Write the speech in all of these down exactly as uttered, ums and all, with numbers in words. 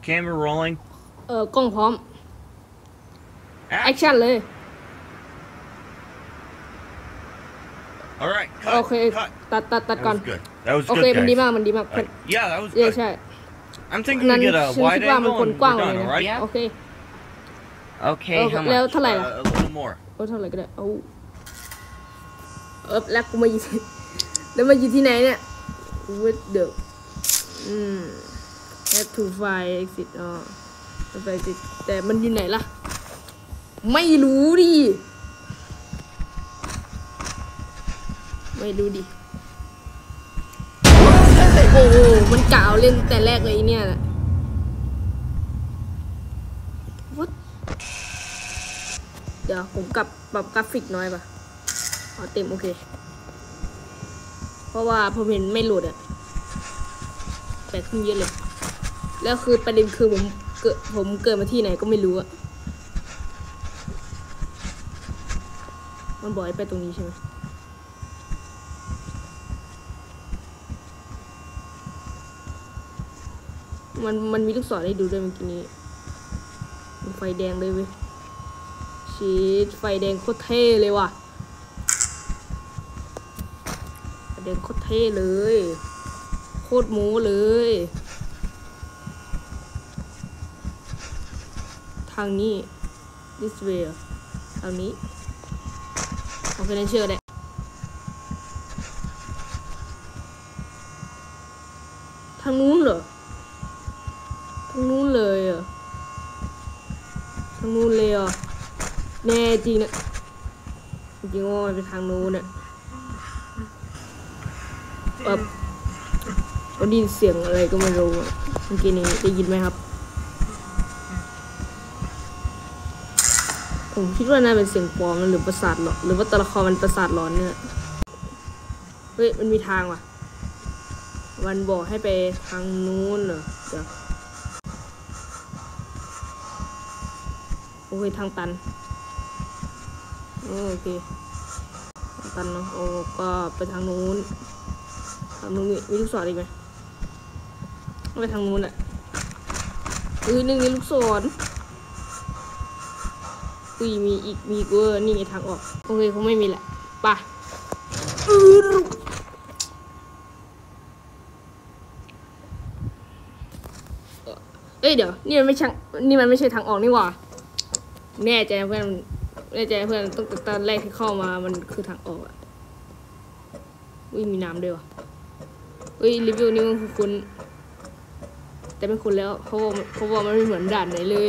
camera rolling เออกล้องพร้อมแอคชั่นเลย alright โอเคตัดตัดตัดก่อนโอเคมันดีมากมันดีมาก yeah that was เย good ใช่ I'm thinking we get a wide angle and we're done alright โอเค okay how much แล้วเท่าไหร่ล่ะ a little more โอ้เท่าไหร่ก็ได้เอาเออแล้วกูมาอยู่แล้วมาอยู่ที่ไหนเนี่ย with the อืม have to find exit อ๋อ ไปสิแต่มันอยู่ไหนล่ะไม่รู้ดิไม่รู้ดิโอ้โหมันกล่าวเล่นแต่แรกเลยเนี่ยแหละ What เดี๋ยวผมกลับปรับกราฟิกน้อยป่ะอ๋อเต็มโอเคเพราะว่าผมเห็นไม่โหลดอะแปลกขึ้นเยอะเลยแล้วคือประเด็นคือผมเกิดผมเกิดมาที่ไหนก็ไม่รู้อะมันบอกให้ไปตรงนี้ใช่ไหมมันมันมีลูกศรให้ดูด้วยเมื่อกี้นี้มันไฟแดงเลยเว้ยชีดไฟแดงโคตรเท่เลยว่ะไฟแดงโคตรเท่เลยโคตรโม้เลยทางนี้ this way ทางนี้โอเคนั่นเชื่อได้ทางนู้นเหรอทางนู้นเลยอ่ะทางนู้นเลยอ่ะแน่จริงนะจริงว่ามันเป็นทางนู้นอ่ะแบบเราได้ยินเสียงอะไรก็ไม่รู้อ่ะเมื่อกี้นี้ได้ยินไหมครับผมคิดว่าน่าเป็นเสียงปลอมหรือประสาทหลอนหรือว่าตัวละครมันประสาทหลอนเนี่ยเฮ้ยมันมีทางว่ะมันบอกให้ไปทางนู้นเหรอเดี๋ยวโอเคทางตันโอเคทางตันเนาะโอ้ก็ไปทางนู้นทางนู้นมีลูกศรอีกไหมไปทางนู้นแหละเออหนึ่งมีลูกศรอุ้ยมีอีกมีกูนี่ทางออกโอเคคงไม่มีแหละไปเอ้ยเดี๋ยวนี่มันไม่ใช่นี่มันไม่ใช่ทางออกนี่หว่าแน่ใจเพื่อนแน่ใจเพื่อนตั้งแต่ตอนแรกที่เข้ามามันคือทางออกอ่ะอุ้ยมีน้ำด้วยว่ะอุ้ยรีวิวนี้มันคุ้นแต่ไม่คุ้นแล้วเขาบอกเขาบอกมันไม่เหมือนด่านไหนเลย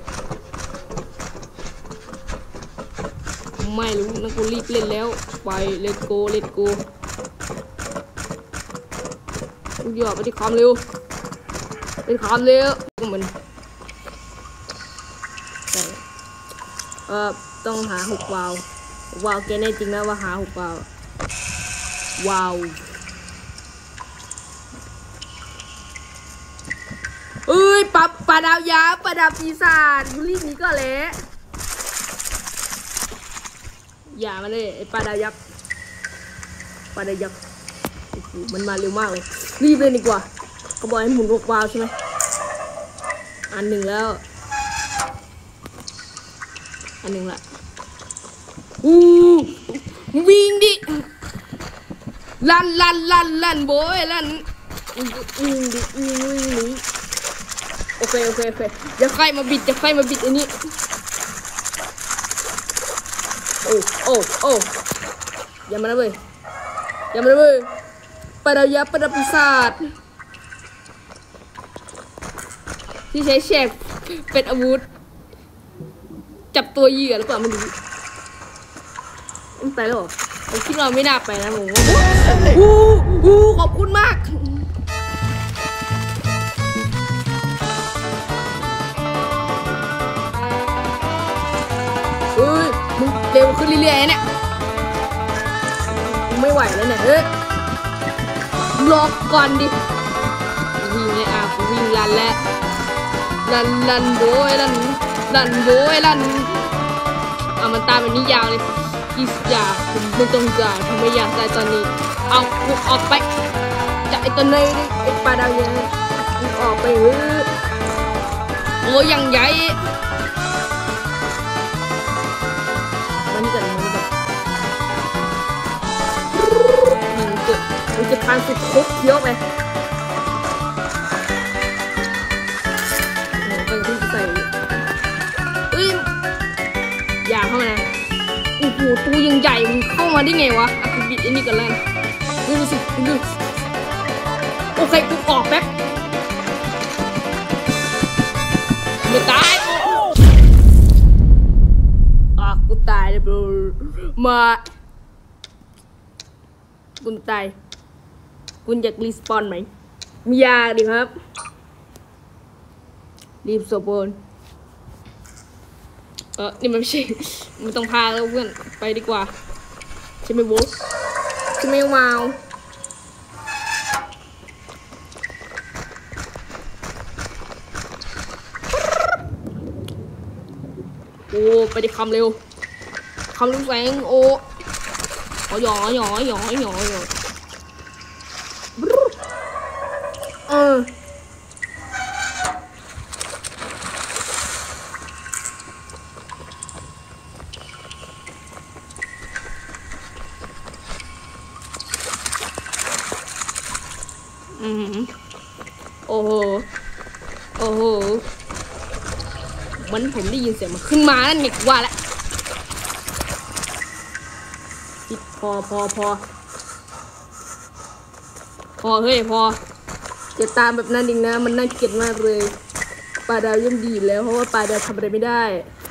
ไม่รู้นักกูรีบเล่นแล้วไปเลตโกเลตโกกูหยอดไปที่ความเร็วเป็นความเร็วก็เหมือนเอ่อต้องหาหกวาล์ววาล์วแกแน่จริงนะว่าหาหกวาล์ววาล์วเอ้ยปลาปลาดาวยาปลาดาวปีศาจกูรีบนี้ก็แล้วอย่ามาเลยไอ้ปลาดาวยักษ์ปลาดาวยักษ์มันมาเร็วมากเลยรีบเลยดีกว่าเขาบอกให้หมุนหกวาล์วใช่ไหมอันหนึ่งแล้วอันหนึ่งละอู้วิ่งดิลั่นลั่นลั่นลั่นโบยลั่นวิ่งดิวิ่งวิ่งหนีโอเคโอเคโอเคอย่าใครมาบิดอย่าใครมาบิดอันนี้โอ้โอ้โอ้อย่ามานะเว้ยอย่ามานะเว้ยปลาดาวยักษ์ปลาดาวปีศาจที่ใช้แฉกเป็นอาวุธจับตัวเหยื่อหรือเปล่าไม่รู้มันไปแล้วเหรอผมคิดว่าไม่น่าไปนะผมอู้อู้ขอบคุณมากเฮ้ยมึงเร็วขึ้นเรื่อยๆเนี่ยมึงไม่ไหวแล้วเนี่ยเฮ้ยรอก่อนดิวิ่งเลยอ่ะกูวิ่งลันแล้วลันลันโบยลันลันโบยลันเอามันตามแบบนี้ยาวเลยกิสยาผมไม่ต้องการผมไม่อยากได้ตอนนี้เอากูออกไปจากไอ้ตัวนี้ไอ้ปลาดาวยังกูออกไปเฮ้ยโอ้ยังใหญ่มันจะมันจะมันจะมันจะพันสุดคุกเยอะไปโอ้เป็นที่ใส่เอ้ยอย่าเข้ามานะโอ้โหตัวยังใหญ่มันเข้ามาได้ไงวะอ่ะกูบิดไอ้นี่กันแล้วดูสิดูโอเคกูออกแป๊บไม่ตายอ่ะกูตายเลยบรูมาคุณตายคุณอยากรีสปอนไหมมียาดิครับรีบสปอนเออนี่มันไม่ใช่มันต้องพาแล้วเพื่อนไปดีกว่าใช่ไหมบุ๊คใช่ไหมวาวโอ้ไปดิคำเร็วคำเร็วแสงโอ้หยอหยอหยอหยอหยอเอออืมโอ้โหโอ้โหมันผมได้ยินเสียงมันขึ้นมานั่นนี่ว่าแล้วพอพอพอพอเฮ้ยพอจะตามแบบนั้นดิงนะมันน่าเกลียดมากเลยปลาดาวย่อมดีแล้วเพราะว่าปลาดาวทำอะไรไม่ได้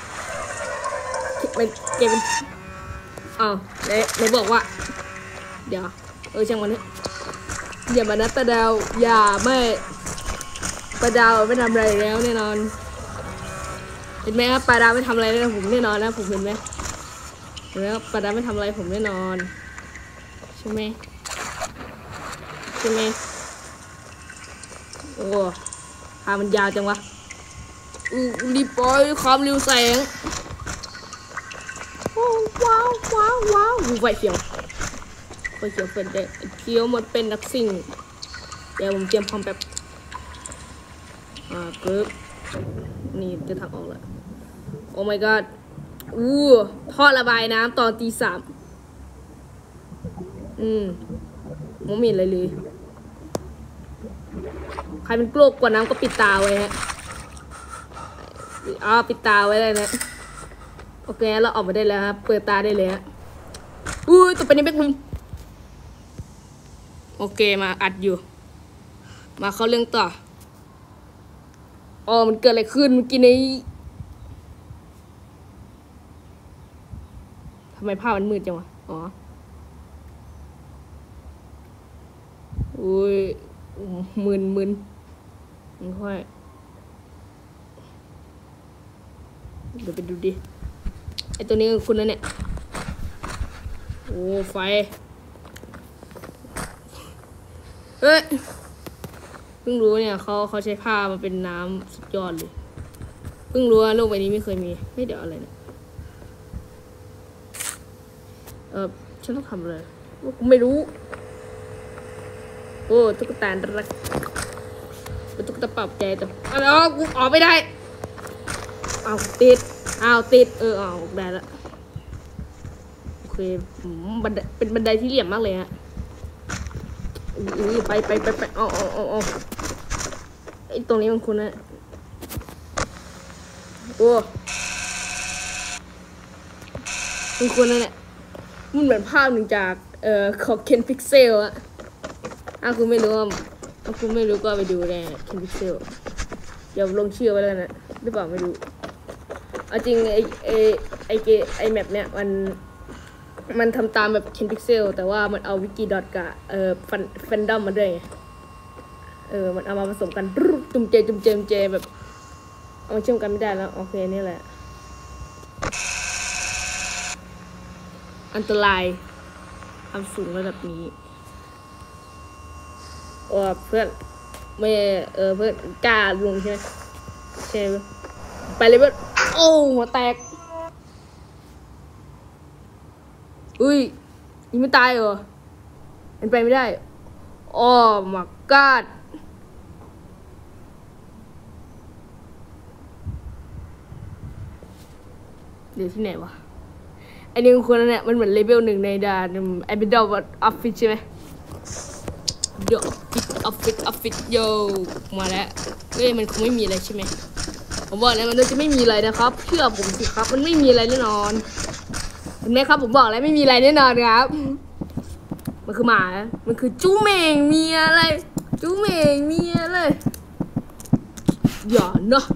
มันเกมอ้าวไหนไหนบอกว่าเดี๋ยวเออช่างมันเนี่ยอย่ามานัดปลาดาวอย่าไม่ปลาดาวไม่ทำอะไรแล้วแน่นอนเห็นไหมครับปลาดาวไม่ทำอะไรเลยผมแน่นอนนะผมเห็นไหมเห็นไหมครับปลาดาวไม่ทำอะไรผมแน่นอนใช่ไหมใช่ไหมโอ้พามันยาวจังวะอือรีบปล่อยความเร็วแสงว้าวว้าวว้าวไฟเขียวไฟเขียวเป็นเด็กเขียวมันเป็นนักสิ่งเดี๋ยวผมเตรียมพร้อมแบบอ่าเกิบนี่จะทางออกแล้วโอ้ my god อู้ท่อระบายน้ำตอนตีสามอืมมองไม่เห็นอะไรเลยใครเป็นกลัวกว่าน้ำก็ปิดตาไว้ฮะอ้าวปิดตาไว้เลยนะโอเคเราออกมาได้แล้วครับเปิดตาได้เลยฮะอู้ต่อไปนี้เป็นคุณโอเคมาอัดอยู่มาเข้าเรื่องต่ออ๋อมันเกิดอะไรขึ้นเมื่อกี้นี้ทำไมภาพมันมืดจังวะอ๋ออุ้ยมึนมึนไม่ค่อยเดี๋ยวไปดูดิไอตัวนี้คือคุณนะเนี่ยโอ้ไฟเฮ้ยเพิ่งรู้เนี่ยเขาเขาใช้ผ้ามาเป็นน้ำสุดยอดเลยเพิ่งรู้ว่าโลกใบนี้ไม่เคยมีไม่เดี๋ยวอะไรเนี่ยเออฉันต้องทำอะไรกูไม่รู้โอ้ตุ๊กตารักเป็นตุ๊กตาปรับใจแต่อ้าวกูออกไม่ได้อ้าวติดอ้าวติดเออออกได้แล้วโอเคบันไดเป็นบันไดที่เหลี่ยมมากเลยฮะอือไปไปไปไปอ๋ออ๋ออ๋อไอตรงนี้มันคุณนะโอ้มันคุณนั่นแหละมันเหมือนภาพหนึ่งจากเอ่อของเคนพิกเซลอะถ้าคุณไม่รู้ถ้าคุณไม่รู้ก็ไปดูในเคนพิกเซลเดี๋ยวลงชื่อไว้แล้วนะหรือเปล่าไม่รู้เอาจริงไอไอไอเกไอแมปเนี้ยมันมันทำตามแบบเคนพิกเซลแต่ว่ามันเอาวิกิดอทกับเอ่อฟันแฟนดอมมาด้วยไงเออมันเอามาผสมกันจุ่มเจจุ่มเจจุ่มเจแบบเอามาเชื่อมกันไม่ได้แล้วโอเคนี่แหละอันตรายทำสูงระดับนี้โอ้เพื่อนไม่เออเพื่อนกล้าลงใช่ไหมใช่ไปเลยเพื่อนโอ้หัวแตกอุ้ยยังไม่ตายเหรอมันไปไม่ได้โอ้มากาดเดี๋ยวที่ไหนวะไอ้หนึ่งคนนั้นเนี่ยมันเหมือนเลเวลหนึ่งในด่านไอ้เป็นดาวออฟฟิศใช่ไหมเดี๋ยวออฟฟิศออฟฟิศโยมาแล้วเฮ้ยมันคงไม่มีอะไรใช่ไหมผมบอกแล้วมันจะไม่มีอะไรนะครับเชื่อผมสิครับมันไม่มีอะไรแน่นอนเห็นไหมครับผมบอกแล้วไม่มีอะไรแน่นอนครับมันคือหมามันคือจูเมงมีอะไรจูเมงมีอะไรอย่าเนาะ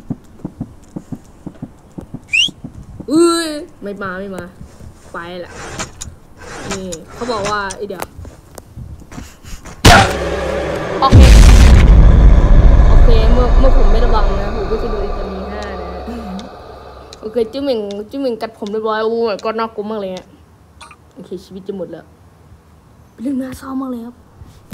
อุ้ยไม่มาไม่มาไปละนี่เขาบอกว่าไอเดี๋ยวโอเคโอเคเมื่อเมื่อผมไม่ระวังนะผมก็จะโดนจะมีห้านะโอเคจิ้มเหม่งจิ้มเหม่งกัดผมเรียบร้อยโอ้ยก็น่ากลัวมากเลยอ่ะโอเคชีวิตจะหมดแล้วเรื่องน่าเศร้ามากเลยครับ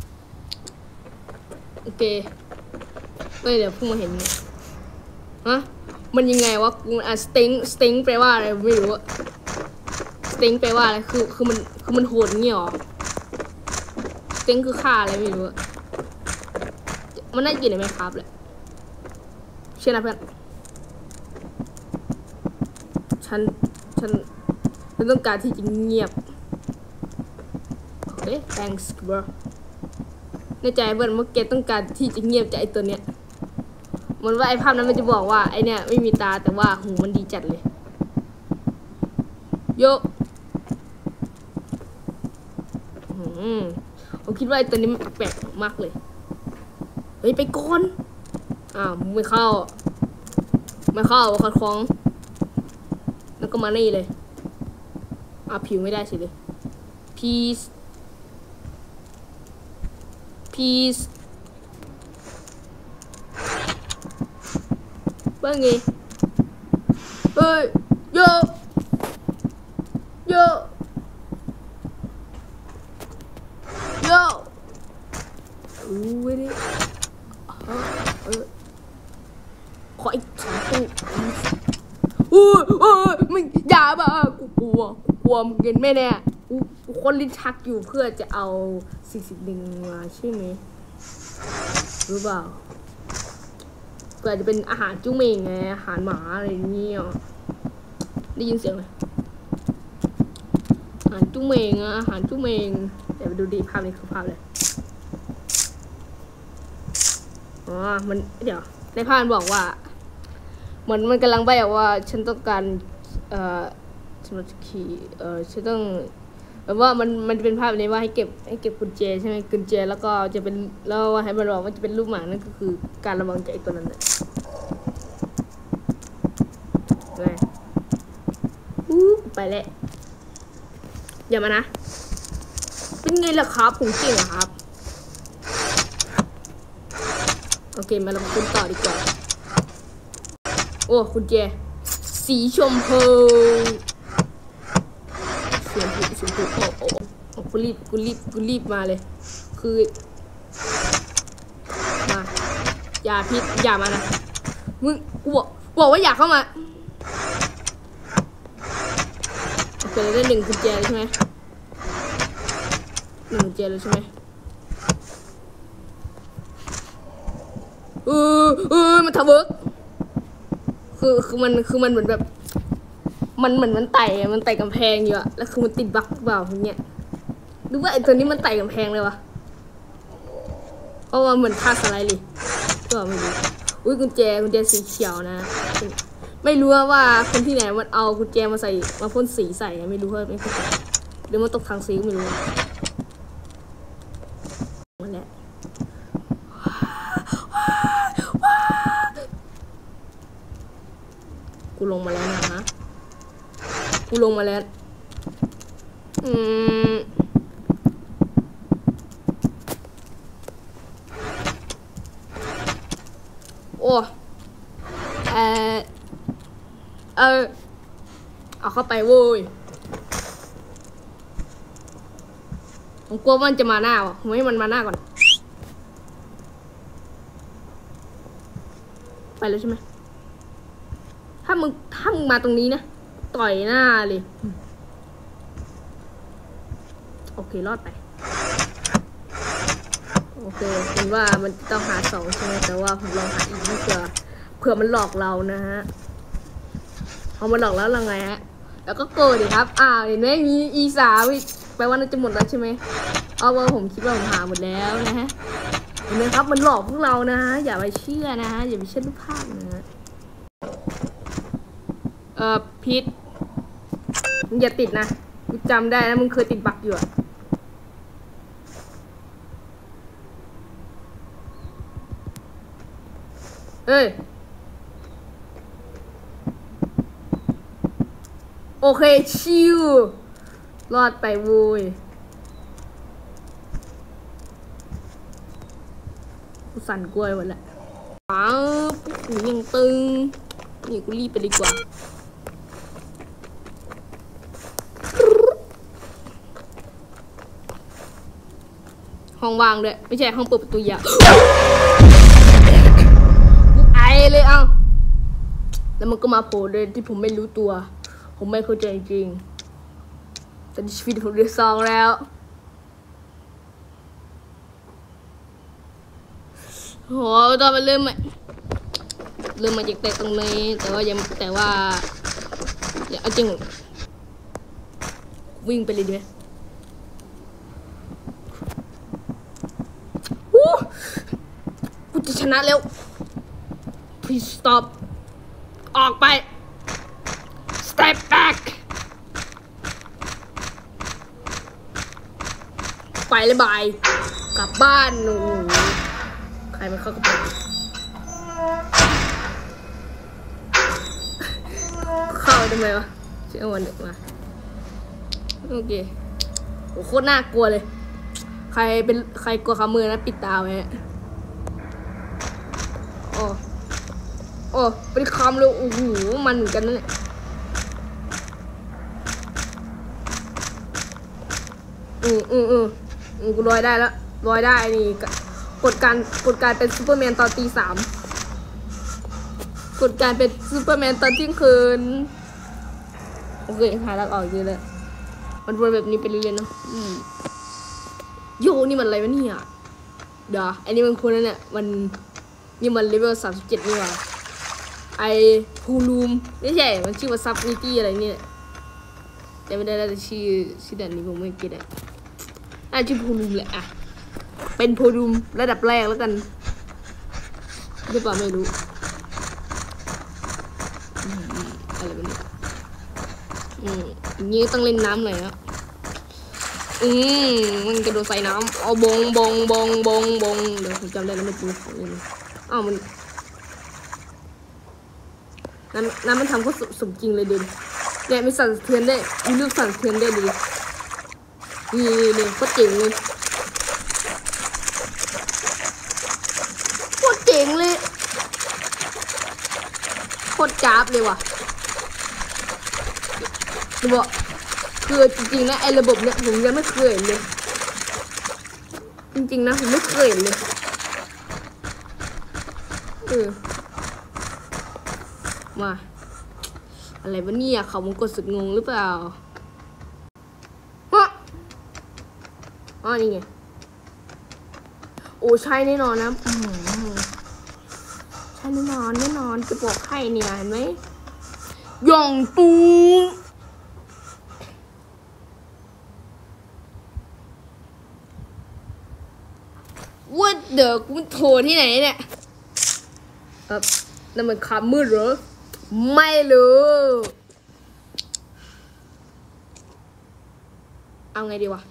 โอเคเฮ้ยเดี๋ยวเพิ่งมาเห็นฮะมันยังไงวะอ่ะสติงสติงแปลว่าอะไรไม่รู้อะสติงแปลว่าอะไรคือคือมันคือมันโหดเงี้ยหรอสติงคือฆ่าอะไรไม่รู้อะมันน่ากินไหมครับเลยเชื่อนะเพื่อนฉันฉันฉันต้องการที่จะเงียบโอเค thanks bro ในใจเพื่อนเมื่อกี้ต้องการที่จะเงียบจากไอตัวเนี้ยมันว่าไอภาพนั้นมันจะบอกว่าไอเนี้ยไม่มีตาแต่ว่าหูมันดีจัดเลยโยอืมผมคิดว่าไอตัวนี้มันแปลกมากเลยเฮ้ยไปก่อนอ้าวไม่เข้าไม่เข้าขัดขวางแล้วก็มานี่เลยอ่ะผิวไม่ได้สิเลย peace peace ว่าไงเฮ้ยโยโยโยอู้ยดิขออีกสองตู้โอ้ยโอ้ยมึงอย่าบ้ากูกลัวกูกลัวมึงเกินแม่เนี่ยกูคนลิ้นชักอยู่เพื่อจะเอาสิ่งสิ่งหนึ่งมาใช่ไหมรู้เปล่าก็อาจจะเป็นอาหารจุ้งเมงไงอาหารหมาอะไรอย่างเงี้ยได้ยินเสียงเลยอาหารจุ้งเมงอาหารจุ้งเมงเดี๋ยวไปดูดีภาพนี้คือภาพเลยอ๋อมันเดี๋ยวในภาพบอกว่าเหมือนมันกำลังใบ้ว่าฉันต้องการเอ่อฉันต้องขี่เอ่อฉันต้องแบบว่ามันมันจะเป็นภาพนี้ว่าให้เก็บให้เก็บกุญแจใช่ไหมกุญแจแล้วก็จะเป็นแล้วให้มันบอกว่าจะเป็นรูปหมานั่นก็คือการระวังใจตัวนั้นเลยไปอู้ไปแล้วอย่ามานะเป็นไงล่ะครับผมเก่งเหรอครับโอเคมาลองคุณต่อดีกว่าโอ้คุณเจสีชมพูเสียงผูเสียงผูโอ้โอ้กูรีบกูรีบกูรีบมาเลยคือมาอย่าพิษอย่ามานะมึงกูบอกบอกว่าอย่าเข้ามาโอเคได้หนึ่งกุญแจเลยใช่ไหมหนึ่งกุญแจเลยใช่ไหมเออเออมันทะเวิร์กคือคือมันคือมันเหมือนแบบมันเหมือนมันไต่มันไต่กำแพงอยู่อะแล้วคือมันติดบั๊กเปล่าอย่างเงี้ยหรือว่าไอ้ตัวนี้มันไต่กำแพงเลยวะเพราะว่าเหมือนท่าสไลด์เลยก็ไม่รู้อุ้ยกุญแจกุญแจสีเขียวนะไม่รู้ว่าคนที่ไหนมันเอากุญแจมาใส่มาพ่นสีใส่ไม่รู้ว่าไม่เข้าใจหรือมันตกทางสีก็ไม่รู้นั่นแหละกูลงมาแล้วนะฮะกูลงมาแล้วอืมโอ้เออเออเอาเข้าไปโว้ยผมกลัวมันจะมาหน้าวะผมให้มันมาหน้าก่อนไปแล้วใช่ไหมถ้ามึงถ้ามึงมาตรงนี้นะต่อยหน้าเลยโอเครอดไปโอเคเห็นว่ามันต้องหาสองใช่ไหมแต่ว่าผมลองหาอีกเผื่อเผื่อมันหลอกเรานะฮะพอมันหลอกแล้วเราไงฮะแล้วก็โกรธดิครับอ้าวเห็นไหมมีอีสามอีกแปลว่าน่าจะหมดแล้วใช่ไหมเอาว่าผมคิดว่าผมหาหมดแล้วนะฮะเห็นไหมครับมันหลอกพวกเรานะฮะอย่าไปเชื่อนะฮะอย่าไปเชื่อรูปภาพนะฮะเอ่อพีทมึงอย่าติดนะกูจำได้นะมึงเคยติดบั๊กอยู่อะเอ้ยโอเคชิวรอดไปโว้ยกูสั่นกล้วยหมดละอ้าวหนูยังตึงนี่กูรีบไปดีกว่าห้องว่างด้วยไม่ใช่ห้องเปิดประตูยาวกูไอเลยเอ้าแล้วมันก็มาโผล่เลยที่ผมไม่รู้ตัวผมไม่เข้าใจจริงแต่ชีวิตผมเดือดซองแล้วโหตอนมันเริ่มมาเริ่มมาจากแต่ตรงนี้แต่ว่ายังแต่ว่าอย่าเอาจริงวิ่งไปเลยด้วยกูจะชนะแล้ว please stop ออกไป step back ไปเลยบายกลับบ้านหนูใครมันเข้ากระเป๋าเข้าทำไมวะเชื่อวันเด็กมาโอเคโหโคตรน่ากลัวเลยใครเป็นใครกลัวขามือนะปิดตาไว้โอ้โอ้เป็นคำเลยโอ้โหมันเหมือนกันนั่นแหละอืมอืมอืมอืมกูลอยได้แล้วลอยได้นี่กดการกดการเป็นซูเปอร์แมนตอนตีสามกดการเป็นซูเปอร์แมนตอนเที่ยงคืนโอเคหาทางออกเยอะเลยมันวนแบบนี้ไปเรื่อยๆเนาะโยนี่มันอะไรวะเนี่ยเดี๋ยวอันนี้มันคนนั้นเนี่ยมันนี่มันเลเวลสามสิบเจ็ดนี่หว่าไอพูลูมไม่ใช่มันชื่อว่าซับนิตี้อะไรเนี่ยแต่ไม่ได้แล้วชื่อชื่อด่านนี้ผมไม่เก็ตอ่ะน่าชื่อพูลูมแหละอ่ะเป็นพูลูมระดับแรกแล้วกันหรือเปล่าไม่รู้อะไรแบบนี้อืมอย่างนี้ต้องเล่นน้ำหน่อยนะอืมมันกระโดดใส่น้ำเอาบงบงบงบงบงเดี๋ยวผมจำได้แล้วไม่รู้ของมันอ้าวมันน้ำน้ำมันทำก็สมจริงเลยดิเนี่ยมีสั่นสะเทือนได้มีรูปสั่นสะเทือนได้ดินี่นี่โคตรเจ๋งเลยโคตรเจ๋งเลยโคตรจ้าบเลยว่ะจะบอกคือจริงๆนะไอ้ระบบเนี่ยผมยังไม่เคยเห็นเลยจริงๆนะผมไม่เคยเห็นเลยเออมาอะไรวะเนี่ยเขามันกดสุดงงหรือเปล่าฮะอ๋อนี่ไงโอ้ใช่แน่นอนนะใช่แน่นอนแน่นอนจะบอกให้เนี่ยเห็นไหมยองตูว่าเดี๋ยวกูโทรที่ไหนเนี่ยเออนั่นมันคำมืดเหรอไม่รู้เอาไงดีวะ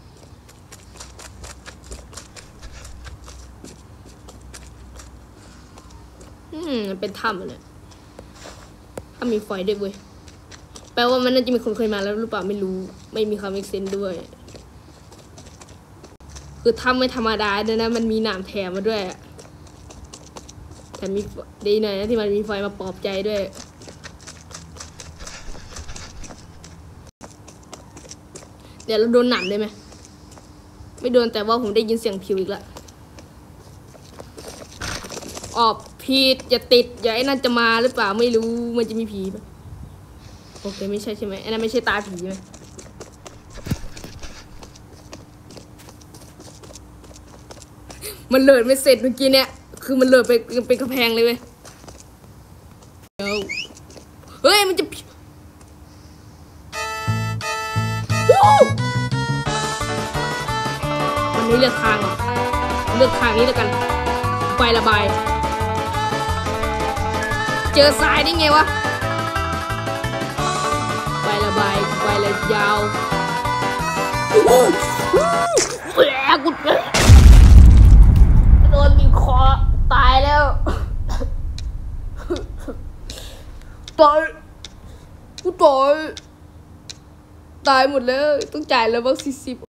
อืมเป็นถ้ำเลยถ้ามีไฟด้วยเว้ยแปลว่ามันน่าจะมีคนเคยมาแล้วหรือเปล่าไม่รู้ไม่มีคำเอ็กเซนด้วยคือถ้ำไม่ธรรมดาด้วยนะมันมีหนามแถมมาด้วยแต่มีดีหน่อยนะที่มันมีไฟมาปลอบใจด้วยเดี๋ยวเราโดนหนามได้ไหมไม่โดนแต่ว่าผมได้ยินเสียงผิวอีกแล้วออกพีดอย่าติดอย่าไอ้นั่นจะมาหรือเปล่าไม่รู้มันจะมีผีปะโอเคไม่ใช่ใช่ไหมไอ้นั่นไม่ใช่ตาผีใช่ไหมมันเลิศไม่เสร็จเมื่อกี้เนี่ยคือมันเลิศไปเป็นกระแพงเลยเว้ยเฮ้ยมันจะวันนี้เลือกทางเหรอเลือกทางนี้แล้วกันไประบายเจอทรายได้ไงวะไประบายไประยาวแหวกกูโดนบีบคอตายแล้วตายกูตายตายหมดแล้วต้องจ่ายแล้วบ้างสี่สิบ